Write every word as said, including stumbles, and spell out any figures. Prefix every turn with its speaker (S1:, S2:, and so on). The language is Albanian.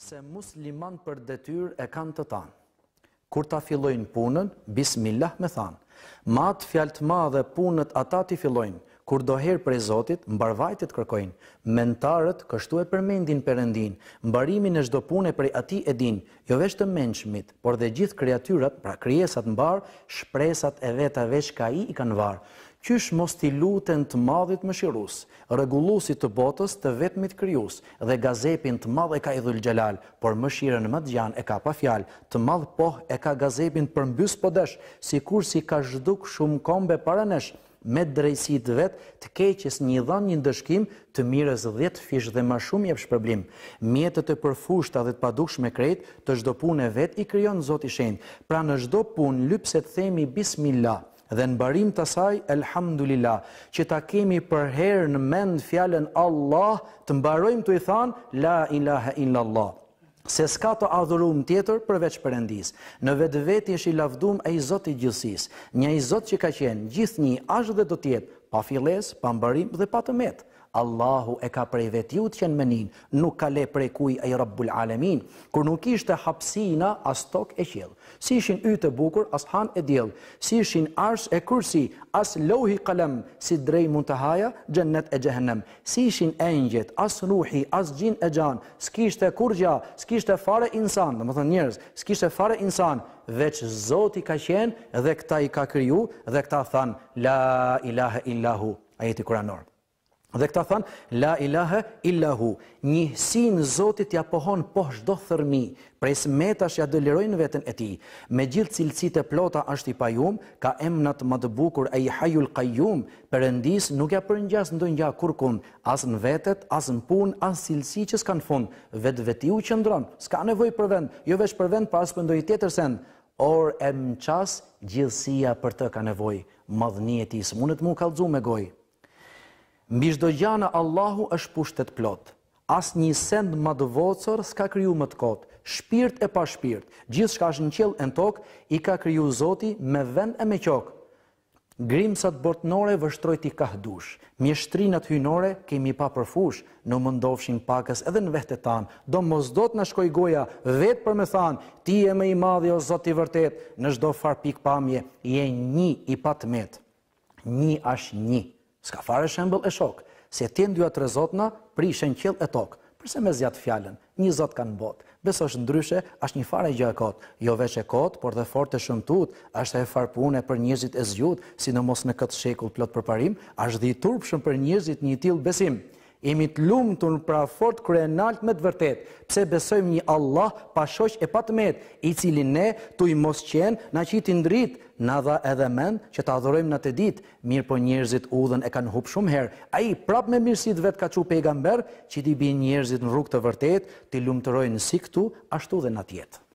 S1: se musliman për detyrë e kanë të tanë. Kur ta fillojnë punën, bismillah me thanë. Ma të fjalë të madhe punët ata t'i fillojnë, kur doherë prej Zotit, mbarvajtjet kërkojnë. Mentarët kështu e përmendin Perëndin, mbarimin e çdo pune prej atij e din, jo veç të mençmit, por dhe gjithë kreatyrat, pra krijesat mbar, shpresat e veta veç ka ai i kanë varë. Qysh mos t'i luten të madhit mëshirues, rregulluesit të botës të vetmit krijues, dhe gazepin të madh e ka Idhul Xhelal, por mëshirën më të gjan e ka pa fjalë, të madh poh e ka gazepin përmbys po desh, sikur si ka zhduk shumë kombe para nesh, me drejtësi të vet, të keqes një dhan një ndëshkim, të mirës dhjetë fish dhe më shumë jep shpërblim. Mjetët e përfushta dhe të padukshme krejt, të çdo punë vet i krijon Zoti i Shenjtë. Pra në çdo punë lypse të themi bismillah, dhe në barim të saj, elhamdulillah, që ta kemi për herë në mend fjalën Allah, të mbarojmë të i thanë, la ilaha illallah. Se s'ka të adhurum tjetër përveç Perëndis. Në vetë veti është i lavdum ai Zoti i gjithësisë, një ai Zot që ka qenë gjithnjë, është dhe do të jetë, pa fillesë, pa mbarim dhe pa tëmet. Allahu e ka prej vetiu të qenë menin, nuk ka le prej kuj ai Rabbul Alamin, kur nuk ishte hapsina as tokë e qiell. Si ishin ytë e bukur, as han e diell, si ishin arsh e kursi, as lohi qalam, si drej muntahaja, xhennet e xhehenem. Si ishin engjet, as ruhi, as gjin e xhan, s'kishte kurrja, s'kishte fare insan, domethënë njerëz, s'kishte fare insan, veç Zoti ka qenë dhe këta i ka kriju dhe këta thanë la ilaha illahu, ajeti kuranor. Dhe këta thanë, la ilaha illahu, njësin Zotit ja pohon po çdo thërmi, prej smetash ja dëlirojnë veten e tij. Me gjithë cilësitë e plota është i pajum, ka emnat më të bukur ai Hayyul Qayyum, Perëndis nuk ja përngjas ndonjë kurkun, as në vetet, as në punë, as cilësi që s'kan fund, vetvetiu qëndron, s'ka nevojë për vend, jo veç për vend, pa as për ndonjë tjetër send. Or e mças gjithësia për të ka nevojë, madhnia e tij s'mundet mu kallëzu me gojë. Mbi çdo gjana Allahu është pushtet plot. As një send më të vocër s'ka kriju më të kot. Shpirt e pa shpirt, gjithçka është në qiell e në tokë, i ka kriju Zoti me vend e me qok. Grimsat botnore vështrojt i ka hdush. Mjeshtrinat hynore kemi pa përfush, në mundofshin pakës edhe në vehtet tanë. Do mos do të na shkoj goja vetë për me thanë, ti e më i madhi o Zot i vërtet, në çdo far pik pamje, je një i patmet. Një është një. S'ka fare shembull e shok, se ti ndyja tre zotna prishen qiell e tokë. Përse me zjat fjalën, një Zot kanë botë. Besosh ndryshe, është një fare gjë e kot, jo veç e kot, por dhe fort e shëmtut, është e farpune për njerëzit e zgjut, sidomos në këtë shekull plot përparim, është dhe i turpshëm për njerëzit një tillë besim. Jemi të lumtur pra fort kur e nalt me të vërtet, pse besojmë një Allah pa shoq e pa tmet, i cili ne tu i mos qen, na qiti ndrit, na dha edhe mend që ta adhurojmë natë ditë, mirë po njerëzit udhën e kanë hub shumë herë. Ai prap me mirësitë vet ka çu pejgamber, që t'i bien njerëzit në rrugë të vërtet, t'i lumturojnë si këtu, ashtu dhe natjet.